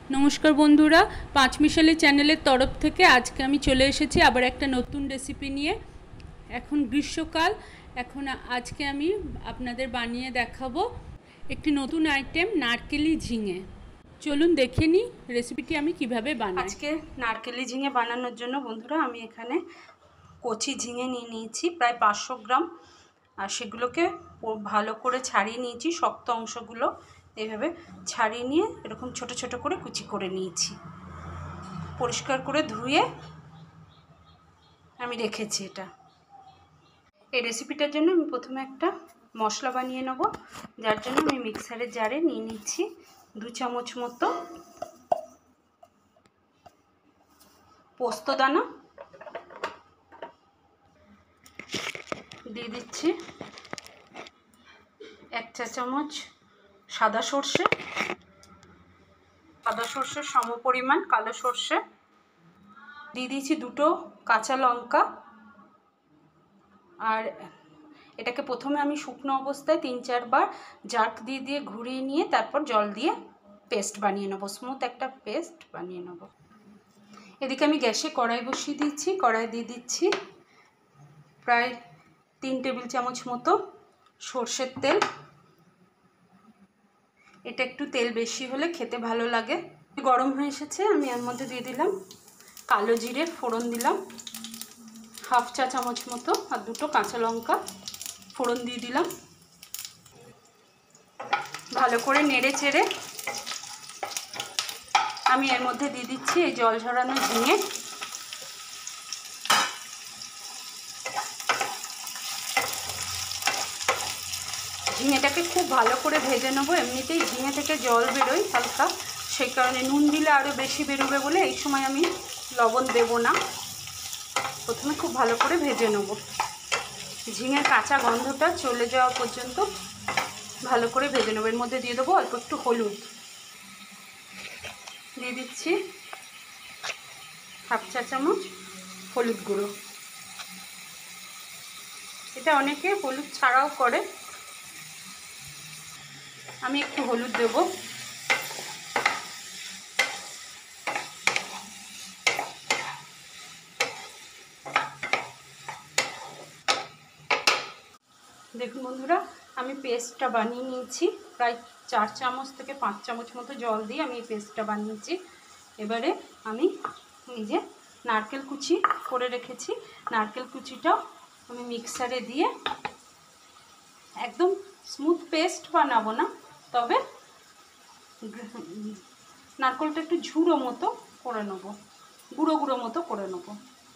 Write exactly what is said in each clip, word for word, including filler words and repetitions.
নমস্কার বন্ধুরা, পাঁচমিশালি চ্যানেলের তরফ থেকে আজকে আমি চলে এসেছি আবার একটা নতুন রেসিপি নিয়ে। এখন গ্রীষ্মকাল, এখন আজকে আমি আপনাদের বানিয়ে দেখাবো একটি নতুন আইটেম, নারকেলি ঝিঙে। চলুন দেখে নিই রেসিপিটি আমি কিভাবে বানাই। আজকে নারকেলি ঝিঙে বানানোর জন্য বন্ধুরা আমি এখানে কচি ঝিঙে নিয়ে নিয়েছি প্রায় পাঁচশো গ্রাম, আর সেগুলোকে ভালো করে ছাড়িয়ে নিয়েছি। শক্ত অংশগুলো এইভাবে ছাড়িয়ে নিয়ে এরকম ছোট ছোট করে কুচি করে নিয়েছি। পরিষ্কার করে ধুয়ে আমি রেখেছি। এটা এই রেসিপিটার জন্য আমি প্রথমে একটা মশলা বানিয়ে নেব, যার জন্য আমি মিক্সারের জারে নিয়ে নিচ্ছি দু চামচ মতো পোস্ত দানা, দিয়ে দিচ্ছি এক চা চামচ সাদা সর্ষে, সাদা সর্ষের সম পরিমাণ কালো সর্ষে, দিয়ে দিয়েছি দুটো কাঁচা লঙ্কা। আর এটাকে প্রথমে আমি শুকনো অবস্থায় তিন চারবার জাক দিয়ে দিয়ে ঘুরিয়ে নিয়ে তারপর জল দিয়ে পেস্ট বানিয়ে নেবো, স্মুথ একটা পেস্ট বানিয়ে নেব। এদিকে আমি গ্যাসে কড়াই বসিয়ে দিচ্ছি। কড়াই দিয়ে দিচ্ছি প্রায় তিন টেবিল চামচ মতো সর্ষের তেল। এটা একটু তেল বেশি হলে খেতে ভালো লাগে। গরম হয়ে এসেছে, আমি এর মধ্যে দিয়ে দিলাম কালো জিরে ফোড়ন দিলাম হাফ চা চামচ মতো, আর দুটো কাঁচা লঙ্কা ফোড়ন দিয়ে দিলাম। ভালো করে নেড়ে চেড়ে আমি এর মধ্যে দিয়ে দিচ্ছি এই জল ঝরানো ঝিঙে। ঝিঙেটাকে খুব ভালো করে ভেজে নেবো। এমনিতেই ঝিঙে থেকে জল বেরোয় হালকা, সেই কারণে নুন দিলে আরও বেশি বেরোবে বলে এই সময় আমি লবণ দেব না। প্রথমে খুব ভালো করে ভেজে নেব, ঝিঙের কাঁচা গন্ধটা চলে যাওয়া পর্যন্ত ভালো করে ভেজে নেব। এর মধ্যে দিয়ে দেবো অল্প একটু হলুদ, দিয়ে দিচ্ছি হাফ চা চামচ হলুদ গুঁড়ো। এটা অনেকে হলুদ ছাড়াও করে, আমি একটু হলুদ দেব। দেখুন বন্ধুরা, আমি পেস্টটা বানিয়ে নিয়েছি। প্রায় চার চামচ থেকে পাঁচ চামচ মতো জল দিয়ে আমি এই পেস্টটা বানিয়েছি। এবারে আমি এই যে নারকেল কুচি করে রেখেছি, নারকেল কুচিটাও আমি মিক্সারে দিয়ে একদম স্মুথ পেস্ট বানাবো না, তবে নারকেলটা একটু ঝুড়ো মতো করে নেবো, গুঁড়ো গুঁড়ো মতো করে নেবো।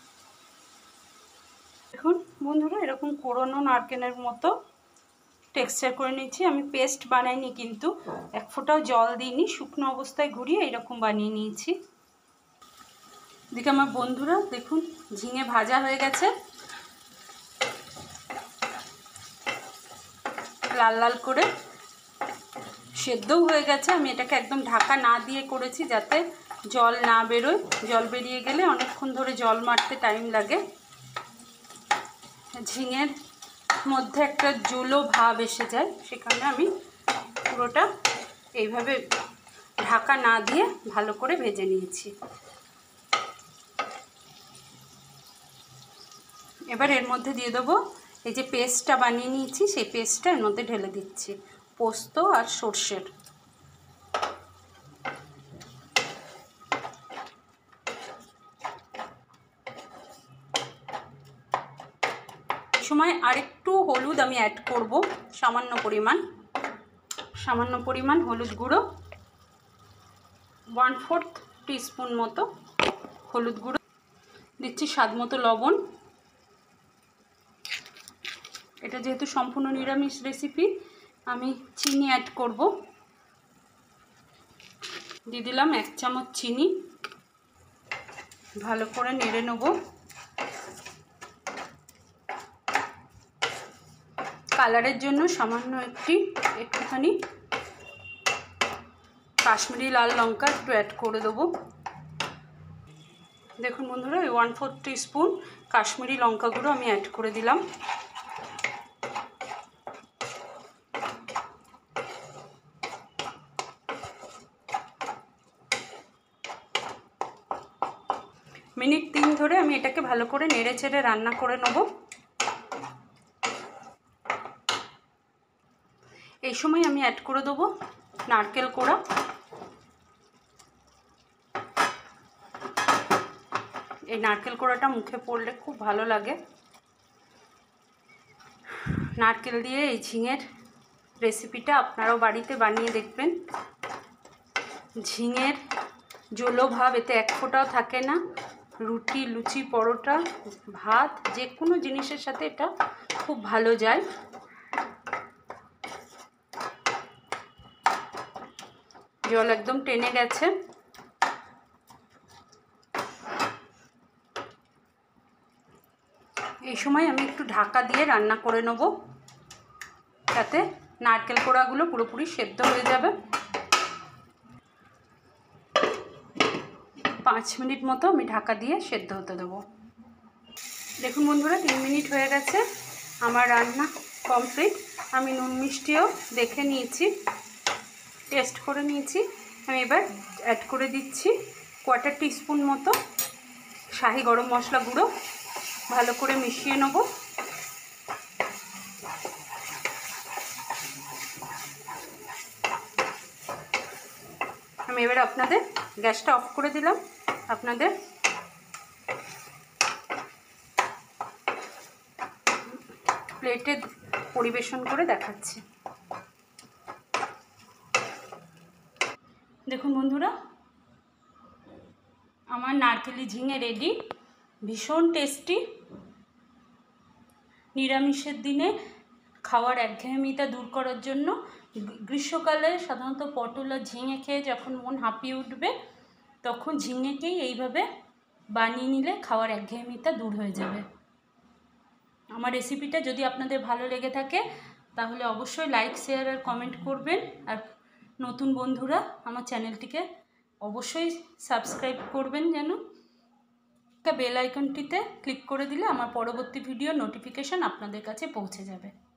দেখুন বন্ধুরা, এরকম কোড়ানো নারকেলের মতো টেক্সচার করে নিয়েছি। আমি পেস্ট বানাইনি, কিন্তু এক ফোঁটাও জল দিইনি, শুকনো অবস্থায় ঘুরিয়ে এইরকম বানিয়ে নিয়েছি। এদিকে আমার বন্ধুরা দেখুন ঝিঙে ভাজা হয়ে গেছে, লাল লাল করে সেদ্ধও হয়ে গেছে। আমি এটাকে একদম ঢাকা না দিয়ে করেছি যাতে জল না বেরোয়, জল বেরিয়ে গেলে অনেকক্ষণ ধরে জল মারতে টাইম লাগে। ঝিঙের মধ্যে একটা জলো ভাব এসে যায়, সেখানে আমি পুরোটা এইভাবে ঢাকা না দিয়ে ভালো করে ভেজে নিয়েছি। এবার এর মধ্যে দিয়ে দেবো এই যে পেস্টটা বানিয়ে নিয়েছি, সেই পেস্টটা এর মধ্যে ঢেলে দিচ্ছি, পোস্ত আর সর্ষের। সময় আরেকটু হলুদ আমি অ্যাড করব, সামান্য পরিমাণ সামান্য পরিমাণ হলুদ গুঁড়ো, ওয়ান ফোর্থ টিস্পুন মতো হলুদ গুঁড়ো দিচ্ছি, স্বাদ মতো লবণ। এটা যেহেতু সম্পূর্ণ নিরামিষ রেসিপি, আমি চিনি অ্যাড করব, দিয়ে দিলাম এক চামচ চিনি। ভালো করে নেড়ে নেব। কালারের জন্য সামান্য একটি একটুখানি কাশ্মীরি লাল লঙ্কা একটু অ্যাড করে দেবো। দেখুন বন্ধুরা, এই ওয়ান ফোর্থ টিস্পুন কাশ্মীরি লঙ্কা গুঁড়ো আমি অ্যাড করে দিলাম। মিনিট তিন ধরে আমি এটাকে ভালো করে নেড়ে চেড়ে রান্না করে নেব। এই সময় আমি অ্যাড করে দেবো নারকেল কোড়া। এই নারকেল কোড়াটা মুখে পড়লে খুব ভালো লাগে। নারকেল দিয়ে এই ঝিঙের রেসিপিটা আপনারাও বাড়িতে বানিয়ে দেখবেন। ঝিঙের জলো ভাব এতে এক ফোঁটাও থাকে না। রুটি, লুচি, পরোটা, ভাত যে কোনো জিনিসের সাথে এটা খুব ভালো যায়। জল একদম টেনে গেছে। এই সময় আমি একটু ঢাকা দিয়ে রান্না করে নেব, যাতে নারকেল কোড়াগুলো পুরোপুরি সেদ্ধ হয়ে যাবে। পাঁচ মিনিট মতো আমি ঢাকা দিয়ে সেদ্ধ হতে দেবো। দেখুন বন্ধুরা, তিন মিনিট হয়ে গেছে, আমার রান্না কমপ্লিট। আমি নুন মিষ্টিও দেখে নিয়েছি, টেস্ট করে নিয়েছি। আমি এবার অ্যাড করে দিচ্ছি কোয়ার্টার টিস্পুন মতো শাহি গরম মশলা গুঁড়ো। ভালো করে মিশিয়ে নেব। আমি এবার আপনাদের গ্যাসটা অফ করে দিলাম, আপনাদের প্লেটে পরিবেশন করে দেখাচ্ছি। দেখুন বন্ধুরা, আমার নারকেলি ঝিঙে রেডি, ভীষণ টেস্টি। নিরামিষের দিনে খাওয়ার একঘেয়েমিটা দূর করার জন্য, গ্রীষ্মকালে সাধারণত পটল আর ঝিঙে খেয়ে যখন মন হাঁপিয়ে উঠবে, তখন ঝিঙেকেই এইভাবে বানিয়ে নিলে খাওয়ার একঘেয়েমিটা দূর হয়ে যাবে। আমার রেসিপিটা যদি আপনাদের ভালো লেগে থাকে তাহলে অবশ্যই লাইক, শেয়ার আর কমেন্ট করবেন। আর নতুন বন্ধুরা আমার চ্যানেলটিকে অবশ্যই সাবস্ক্রাইব করবেন, যেন বেল আইকনটিতে ক্লিক করে দিলে আমার পরবর্তী ভিডিও নোটিফিকেশান আপনাদের কাছে পৌঁছে যাবে।